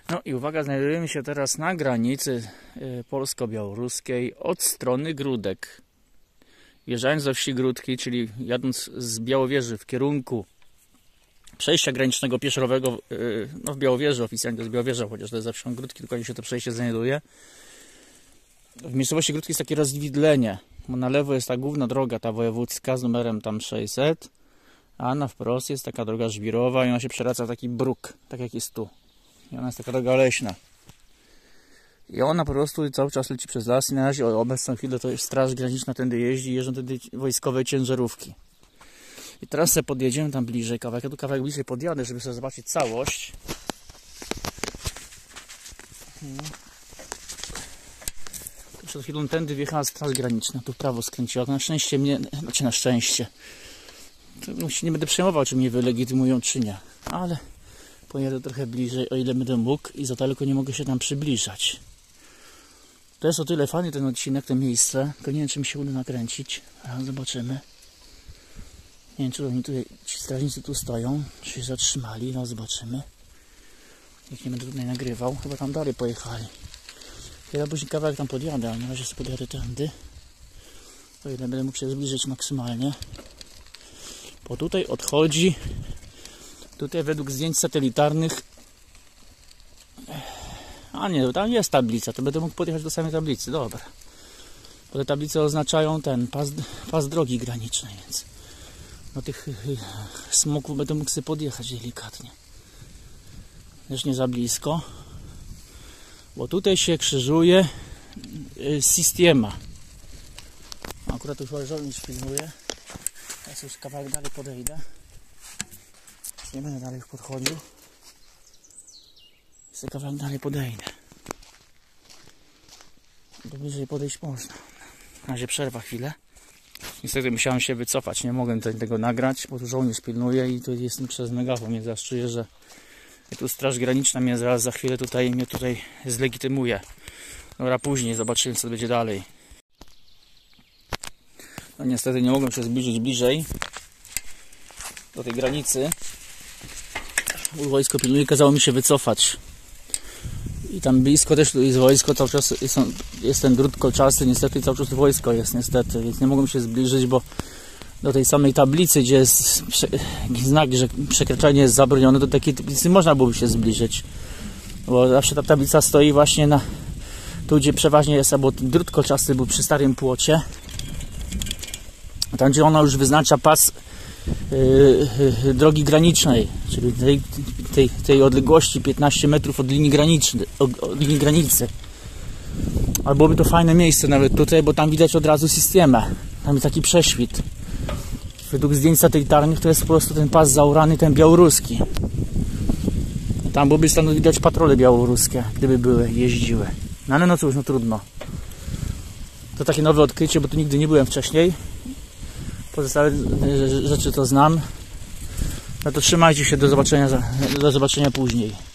No i uwaga, znajdujemy się teraz na granicy polsko-białoruskiej od strony Gródek. Wjeżdżając do wsi Gródki, czyli jadąc z Białowieży w kierunku przejścia granicznego pieszorowego, no w Białowieży oficjalnie to jest Białowieża, chociaż to jest za wsią Gródki, tylko się to przejście znajduje. W miejscowości Gródki jest takie rozwidlenie, bo na lewo jest ta główna droga, ta wojewódzka z numerem tam 600, a na wprost jest taka droga żwirowa i ona się przewraca w taki bruk, tak jak jest tu. I ona jest taka droga leśna. I ona po prostu cały czas leci przez las i na razie o obecną chwilę to jest straż graniczna tędy jeździ, jeżdżą tędy wojskowe ciężarówki. I teraz sobie podjedziemy tam bliżej kawałek. Ja tu kawałek bliżej podjadę, żeby sobie zobaczyć całość. Przed chwilą tędy wjechała straż graniczna, tu w prawo skręciła. To na szczęście mnie, znaczy na szczęście. Nie będę przejmował, czy mnie wylegitymują, czy nie. Ale pojadę trochę bliżej, o ile będę mógł i za daleko nie mogę się tam przybliżać. To jest o tyle fajny ten odcinek, to miejsce. Tylko nie wiem, czy mi się uda nakręcić. A zobaczymy. Nie wiem, czy oni tutaj, ci strażnicy tu stoją, czy się zatrzymali. No zobaczymy. Niech nie będę tutaj nagrywał. Chyba tam dalej pojechali. Ja później kawałek tam podjadę, ale na razie sobie podjadę tędy. O ile będę mógł się zbliżyć maksymalnie. Bo tutaj odchodzi. Tutaj według zdjęć satelitarnych. A nie, tam jest tablica, to będę mógł podjechać do samej tablicy, dobra. Bo te tablice oznaczają ten pas drogi granicznej, więc do tych smoków będę mógł sobie podjechać delikatnie. Też nie za blisko. Bo tutaj się krzyżuje Sistiema. Akurat już żołnierz filmuje. Teraz już kawałek dalej podejdę. Nie będę dalej podchodził. Jeszcze kawałek dalej podejdę. Do bliżej podejść można. Na razie przerwa chwilę. Niestety musiałem się wycofać. Nie mogłem tego nagrać, bo tu żołnierz pilnuje i tu jestem przez megafon. Mnie zaraz czuję, że tu straż graniczna mnie zaraz za chwilę mnie tutaj zlegitymuje. Dobra, później zobaczymy, co będzie dalej. No niestety nie mogłem się zbliżyć bliżej do tej granicy. Wojsko pilnuje, kazało mi się wycofać. I tam blisko też jest wojsko, cały czas jest ten drut kolczasty, niestety cały czas wojsko jest niestety, więc nie mogłem się zbliżyć, bo do tej samej tablicy, gdzie jest znak, że przekraczanie jest zabronione, do takiej tablicy można byłoby się zbliżyć. Bo zawsze ta tablica stoi właśnie tu, gdzie przeważnie jest, albo drut kolczasty był przy starym płocie. Tam, gdzie ona już wyznacza pas drogi granicznej, czyli tej odległości 15 metrów od linii granicy. Ale byłoby to fajne miejsce nawet tutaj, bo tam widać od razu systemę. Tam jest taki prześwit. Według zdjęć satelitarnych to jest po prostu ten pas zaorany, ten białoruski. Tam byłoby stąd widać patrole białoruskie, gdyby jeździły. No ale no cóż, no trudno. To takie nowe odkrycie, bo tu nigdy nie byłem wcześniej. Pozostałe rzeczy to znam. No to trzymajcie się, do zobaczenia później.